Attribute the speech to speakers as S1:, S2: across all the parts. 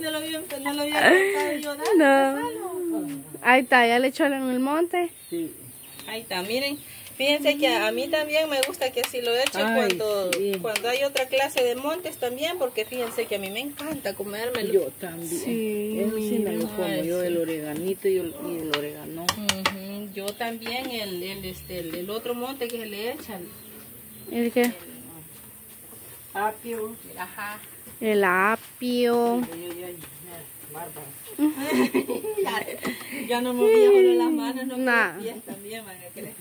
S1: no lo había cortado yo.
S2: No. Ahí está, ya le echó en el monte.
S1: Sí. Ahí está, miren. Fíjense que a mí también me gusta que así lo echen cuando hay otra clase de montes también, porque fíjense que a mí me encanta comérmelo.
S3: Yo también. Sí, eso sí me lo como yo, el oreganito y el orégano.
S1: Yo también el otro monte que se le echan.
S2: ¿El qué?
S3: Apio.
S1: Ajá.
S2: El apio.
S1: Ya no me voy a poner las manos, no nah. También van a creer.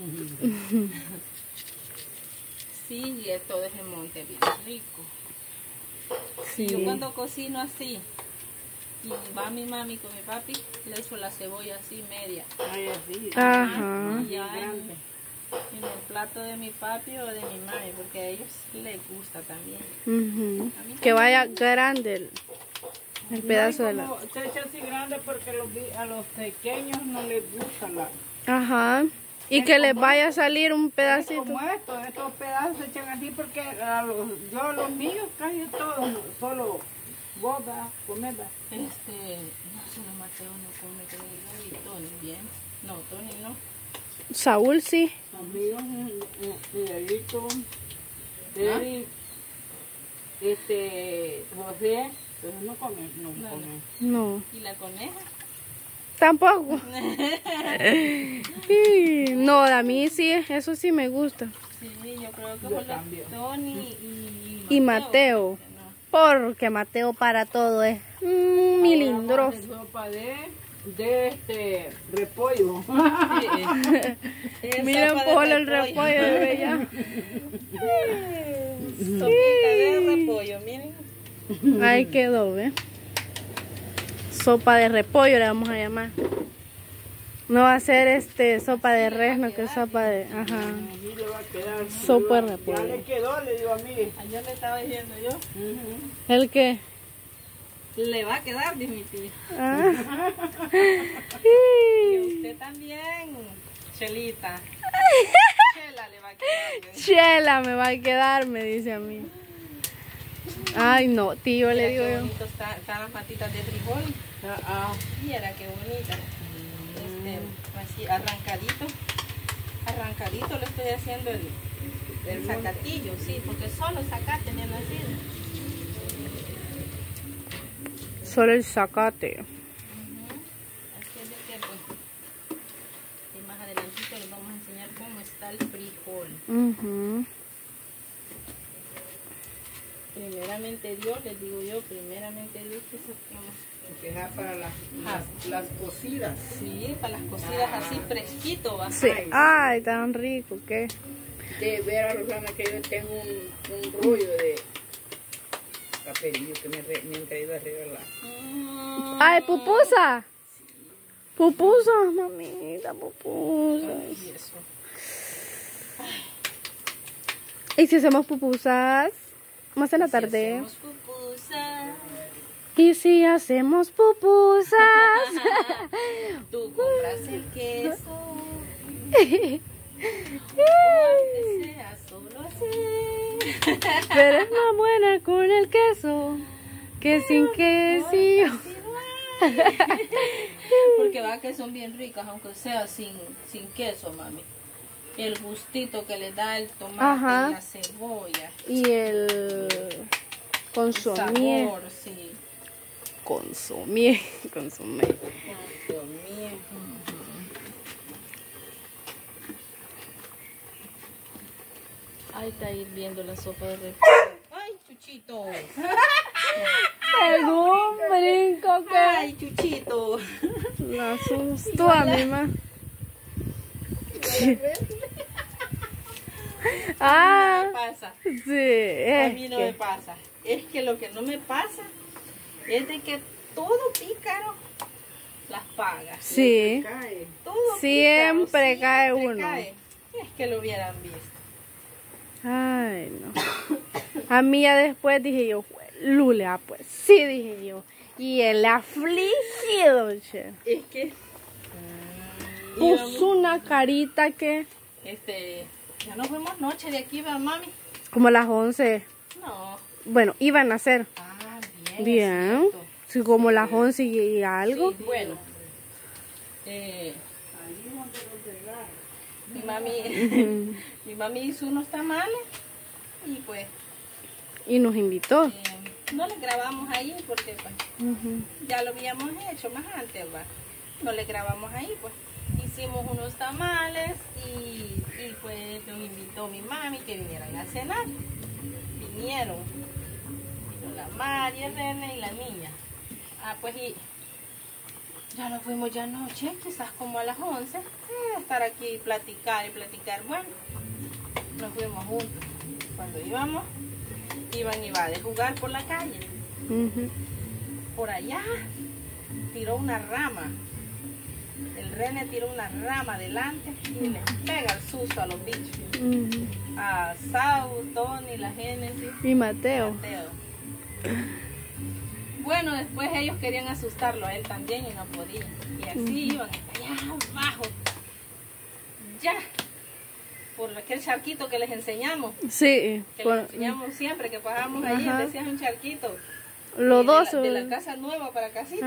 S1: Sí, todo ese monte bien rico. Sí. Yo cuando cocino así, y va mi mami con mi papi, le echo la cebolla así media.
S3: Ay, así.
S2: Ajá.
S1: Ya en el plato de mi papi o de mi mami, porque a ellos les gusta también.
S2: Que vaya grande el pedazo de la...
S3: Se echa así grande porque a los pequeños no les gusta la...
S2: Ajá. Y que les vaya a salir un pedacito.
S3: Como estos pedazos se echan así porque yo los míos casi todos, solo boda, comida.
S1: No solo Mateo no come, creo, y Tony bien. No, Tony no.
S2: Saúl sí.
S3: Amigos, Miguelito, Eric, José, pero no come, no come.
S2: No.
S1: ¿Y la coneja?
S2: Tampoco. No, a mí sí, eso sí me gusta.
S1: Sí, yo creo que fue Tony
S2: y Mateo. Porque Mateo para todo es milindroso.
S3: Sopa de repollo.
S2: Miren por el repollo de bella.
S1: Sopita de repollo, miren.
S2: Ahí quedó, ¿ve? Sopa de repollo le vamos a llamar. No va a ser sopa de res, no que sopa de... Ajá. Sopa de repollo.
S3: Ya le quedó, le digo a mí.
S1: Ayer le estaba diciendo yo.
S2: ¿El qué?
S1: Le va a quedar, dice mi tía. Y usted también, Chelita. Chela le va a quedar.
S2: Chela me va a quedar, me dice a mí. Ay, no, tío, le digo yo.
S1: Bonito están las patitas de frijol. Mira qué bonita. Así arrancadito. Arrancadito le estoy haciendo el zacatillo, sí, porque solo zacate me ha nacido.
S2: Solo el zacate.
S1: Así es de que pues, y más adelantito les vamos a enseñar cómo está el frijol. Primeramente Dios, les digo yo, primeramente Dios que saquemos.
S3: Que es para las cocidas.
S1: Sí, para las cocidas así fresquito va.
S2: Sí, ay, tan rico que.
S3: De ver a Rosana que yo tengo un rollo de papelillo que me han traído arriba la...
S2: Ay, pupusa. Pupusa, mamita, pupusa.
S1: Ay, eso.
S2: ¿Y si hacemos pupusas? Más en la tarde.
S1: Hacemos pupusas.
S2: ¿Y si hacemos pupusas?
S1: Tú compras el queso. Aunque sea solo así.
S2: Pero es más buena con el queso que sin quesillo.
S1: Porque va que son bien ricas, aunque sea sin queso, mami. El gustito que le da el tomate y la cebolla.
S2: Y el consomé.
S1: El sabor, sí.
S2: Consomé.
S1: Ahí está hirviendo la sopa de repollo. ¡Ay, Chuchito!
S2: ¿Algún brinco que?
S1: ¡Ay, Chuchito!
S2: La asustó a mi mamá.
S1: A mí no me pasa.
S2: Sí,
S1: a mí no me pasa. Es que lo que no me pasa es de que todo pícaro las paga.
S2: Sí.
S1: Todo
S2: siempre cae uno.
S1: Cae. Es que lo hubieran visto.
S2: Ay, no. A mí ya después dije yo, Lulea, pues sí, dije yo. Y el afligido, che.
S1: Es que
S2: puso una carita que...
S1: ya nos fuimos noche de aquí, ¿verdad, mami?
S2: Como las 11.
S1: No.
S2: Bueno, iban a ser.
S1: Ah,
S2: bien. Sí, como las 11 y algo.
S1: Sí, bueno. Mi mami hizo unos tamales y pues
S2: Y nos invitó.
S1: no le grabamos ahí porque pues ya lo habíamos hecho más antes, ¿va? No le grabamos ahí, pues hicimos unos tamales y pues nos invitó mi mami que vinieran a cenar. Vinieron, vino la María, René y la niña. Pues y ya nos fuimos ya anoche, quizás como a las 11, estar aquí platicar y platicar. Bueno, nos fuimos juntos. Cuando íbamos, iba de jugar por la calle. Por allá tiró una rama. El René tiró una rama adelante y le pega el susto a los bichos. A Sau, Tony, la Génesis
S2: Y Mateo.
S1: Bueno, después ellos querían asustarlo a él también y no podían. Y así iban allá abajo. Ya. Por aquel charquito que les enseñamos.
S2: Sí.
S1: Que les enseñamos siempre que pasábamos ahí, decías un charquito.
S2: Los dos.
S1: De la casa nueva para casita.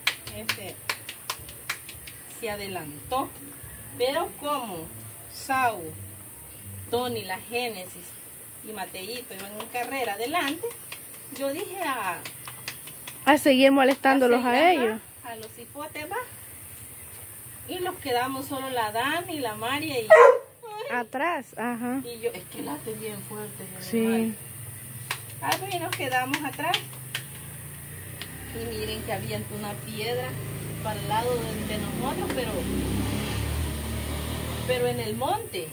S1: Se adelantó. Pero como Sau, Tony, la Génesis y Mateito iban en carrera adelante, yo dije
S2: a seguir molestándolos a ellos.
S1: A los hipotes, va. Y nos quedamos solo la Dani, la María y
S2: atrás,
S1: y yo, es que late bien fuerte.
S2: Sí.
S1: Pues nos quedamos atrás. Y miren que había una piedra para el lado de nosotros, pero en el monte.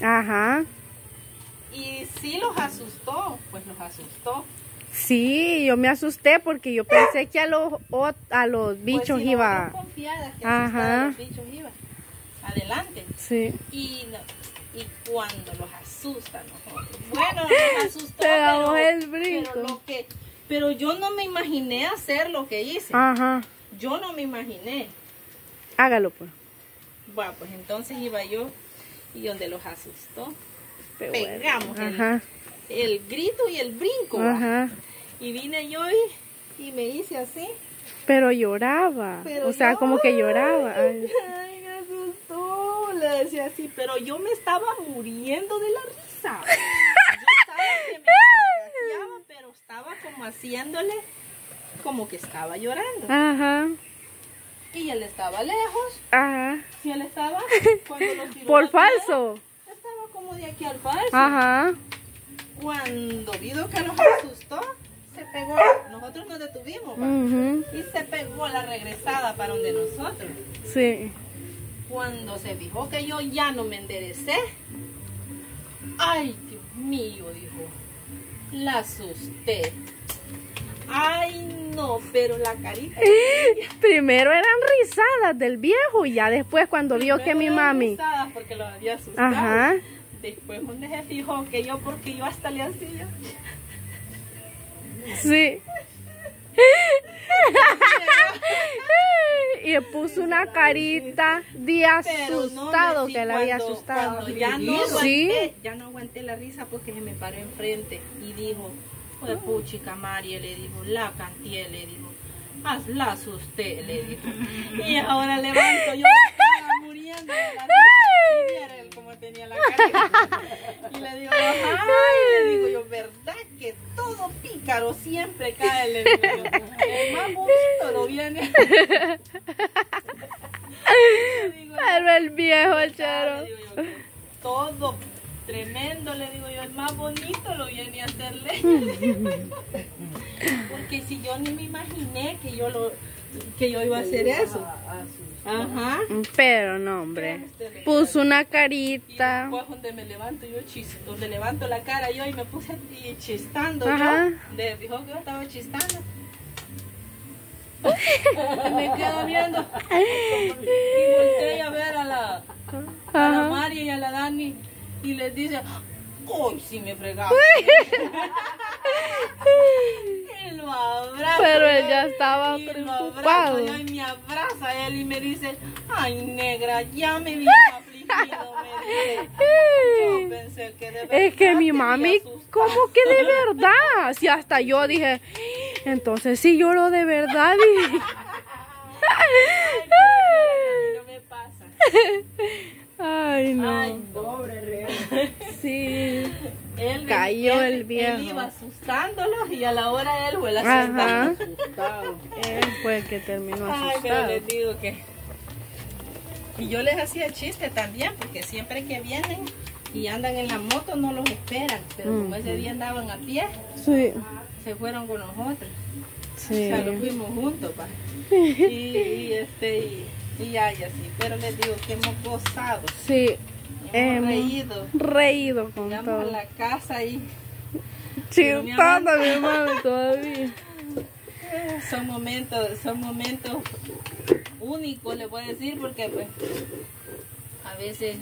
S1: Y sí los asustó, pues los asustó.
S2: Sí, yo me asusté porque yo pensé que a los bichos
S1: pues si
S2: iba.
S1: Confiadas que a los bichos iba adelante.
S2: Sí.
S1: Y cuando los asustan nosotros. Bueno, nos asustó,
S2: pegamos el brinco.
S1: Pero yo no me imaginé hacer lo que hice. Yo no me imaginé.
S2: Hágalo pues.
S1: Bueno, pues entonces iba yo y donde los asustó,
S2: pegamos
S1: el grito y el brinco. Y vine yo y me hice así.
S2: Pero lloraba. O sea, como que lloraba.
S1: Ay, me asustó. Le decía así, pero yo me estaba muriendo de la risa. Yo estaba que me carcajeaba, pero estaba como haciéndole como que estaba llorando. Y él estaba lejos. Y él estaba cuando lo tiró
S2: por falso.
S1: Estaba como de aquí al falso. Cuando vio que nos asustó, se pegó. Nosotros nos detuvimos. Y se pegó la regresada para donde nosotros.
S2: Sí.
S1: Cuando se fijó que yo ya no me enderecé. Ay, Dios mío, dijo. La asusté. Ay, no, pero la carita.
S2: Primero eran risadas del viejo y ya después cuando vio que mi mami.
S1: Risadas porque lo había asustado. Después donde se fijó que porque yo hasta le hacía.
S2: Sí. Y puso una carita de asustado que le había asustado.
S1: Ya no aguanté la risa porque se me paró enfrente y dijo, pues puchica María, le dijo, la cantié, le dijo, la asusté, le dijo. Y ahora levanto, yo estaba muriendo de la risa. Y era él como tenía la cara. Y le digo, ay, le digo yo, ¿verdad que todo pícaro siempre cae? Le digo yo, el más bonito lo viene.
S2: Pero el viejo, chero.
S1: Todo tremendo, le digo yo, el más bonito lo viene a hacerle. Porque si yo ni me imaginé que yo iba a hacer eso.
S2: Pero no, hombre. Puso una carita.
S1: Y después donde me levanto yo, donde levanto la cara yo y me puse chistando yo. Le dijo que yo estaba chistando. Me quedo viendo. Y volteé a ver a la María y a la Dani. Y les dice, ¡uy, sí me fregaba! Y lo abrazo.
S2: Pero él ya estaba preocupado.
S1: Y me abraza él y me dice, ¡ay, negra, ya me vi afligida! Y no me dije, yo pensé que de verdad
S2: Es que mi
S1: te
S2: mami,
S1: había asustado.
S2: ¿cómo que de verdad? Si hasta yo dije, entonces sí lloró de verdad. Dije.
S1: No me pasa.
S2: Ay, no.
S1: Ay,
S3: Pobre Reo.
S2: Sí.
S1: Él,
S2: Cayó
S1: él-
S2: el viejo.
S1: Él iba asustándolos y a la hora él fue el
S2: Ajá.
S1: asustado.
S2: Él fue el que terminó
S1: Ay, pero
S2: asustado.
S1: les digo que... Y yo les hacía chiste también, porque siempre que vienen y andan en la moto no los esperan. Pero como ese día andaban a pie,
S2: Sí,
S1: se fueron con nosotros.
S2: sí.
S1: O sea, nos fuimos juntos, pa. Y ya, y así. Pero les digo que hemos gozado.
S2: Sí.
S1: Hemos reído.
S2: Reído con
S1: Llegamos a
S2: todo.
S1: la casa y
S2: Chistando a mi mami todavía.
S1: son momentos únicos, le voy a decir, porque pues a veces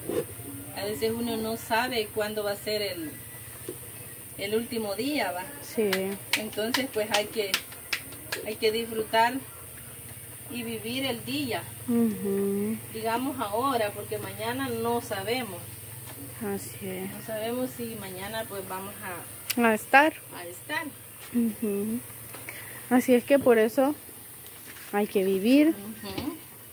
S1: uno no sabe cuándo va a ser el último día, va.
S2: Sí.
S1: Entonces pues hay que disfrutar y vivir el día,
S2: Ujú.
S1: digamos ahora, porque mañana no sabemos.
S2: Así es.
S1: No sabemos si mañana pues vamos
S2: A estar.
S1: a estar.
S2: Ujú. Así es que por eso hay que vivir.
S1: Ujú.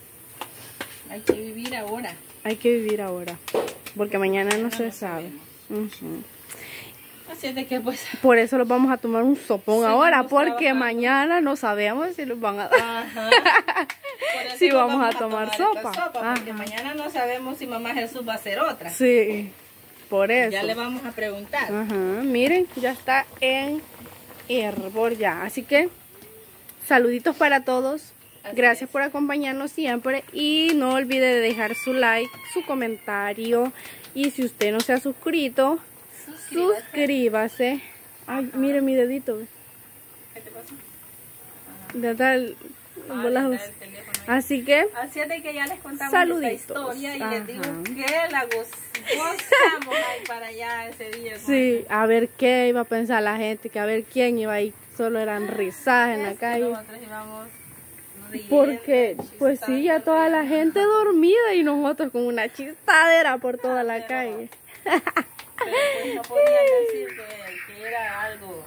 S1: Hay que vivir ahora.
S2: Hay que vivir ahora. Porque mañana no se sabe. Ujú.
S1: Así es de que pues...
S2: Por eso los vamos a tomar un sopón
S1: Seguimos
S2: ahora. Porque
S1: trabajando.
S2: mañana no sabemos si los van a dar.
S1: Ajá. Por eso
S2: Sí,
S1: nos
S2: vamos a tomar
S1: esta
S2: sopa.
S1: porque
S2: Ajá.
S1: mañana no sabemos si mamá Jesús va a hacer otra.
S2: Sí. Por eso.
S1: Ya le vamos a preguntar.
S2: Ajá, miren, ya está en hervor ya. Así que, saluditos para todos.
S1: Así
S2: Gracias
S1: es.
S2: por acompañarnos siempre. Y no olvide de dejar su like, su comentario. Y si usted no se ha suscrito, suscríbase. Ay, mire mi dedito. Ve.
S1: ¿Qué te pasa?
S2: Ya está el volado.
S1: Está el teléfono ahí.
S2: Así que,
S1: Así es de que ya les contamos
S2: Saluditos.
S1: esta historia y
S2: Ajá.
S1: les digo que la gozamos ahí para allá ese día. con
S2: sí, a ver qué iba a pensar la gente, que a ver quién iba a ir. Solo eran risadas en la
S1: Es que
S2: calle.
S1: nosotros íbamos riendo,
S2: Porque, pues sí, ya toda la gente dormida y nosotros con una chistadera por toda la calle.
S1: Pero pues no podían decir que era algo.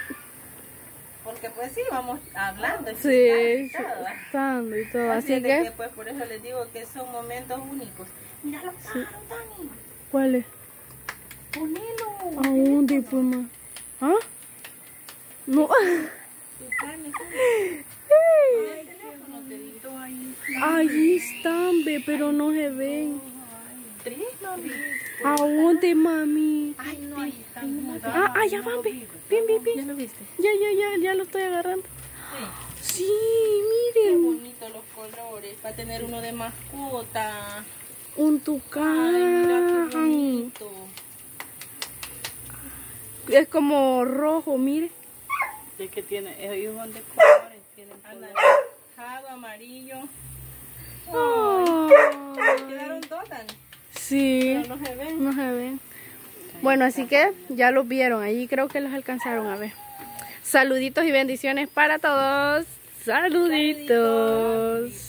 S1: Porque pues sí, vamos hablando.
S2: Sí,
S1: chistando y todo, ¿va?
S2: chistando y todo.
S1: Así
S2: Así
S1: de
S2: que,
S1: pues por eso les digo que son momentos únicos. Mira los pájaros, Dani.
S2: ¿cuál es?
S1: Ponelo.
S2: ¿A dónde, pues, ma? ¿Ah? No.
S1: Dani, el teléfono te dictó ahí.
S2: Ahí están, ve, pero no se ven.
S1: Tres, mami.
S2: ¿A dónde, mami?
S1: Ay, no, ahí están.
S2: Ah, ya va, ve. Bien, bien,
S1: ¿Ya
S2: bien.
S1: lo viste?
S2: Ya lo estoy agarrando.
S1: Sí.
S2: Sí,
S1: Qué
S2: miren.
S1: bonitos los colores. Para tener uno de mascota.
S2: Un
S1: Ay, mira qué
S2: tucán.
S1: bonito.
S2: Es como rojo, mire.
S3: Es que tiene, ellos son de colores, tienen colores.
S1: Anaranjado, amarillo.
S2: Oh.
S1: Quedaron dos, Dani.
S2: Sí,
S1: Pero no se ven.
S2: no se ven. Bueno, así que ya los vieron. Allí creo que los alcanzaron a ver. Saluditos y bendiciones para todos. Saluditos.